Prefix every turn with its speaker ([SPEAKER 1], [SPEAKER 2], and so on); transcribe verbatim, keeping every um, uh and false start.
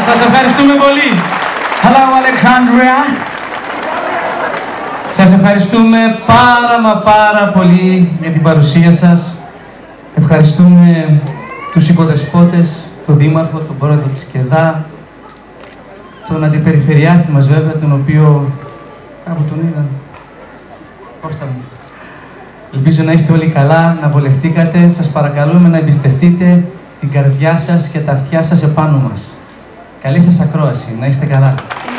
[SPEAKER 1] Σας ευχαριστούμε πολύ. Hello, Alexandria. Σας ευχαριστούμε πάρα μα πάρα πολύ για την παρουσία σας. Ευχαριστούμε τους οικοδεσπότες, τον Δήμαρχο, τον Πρόεδρο της ΚΕΔΑ, τον Αντιπεριφερειάρχη μας βέβαια, τον οποίο κάπου τον είδα. Κώστα μου. Ελπίζω να είστε όλοι καλά, να βολευτήκατε. Σας παρακαλούμε να εμπιστευτείτε την καρδιά σας και τα αυτιά σας επάνω μας. Καλή σας ακρόαση. Να είστε καλά.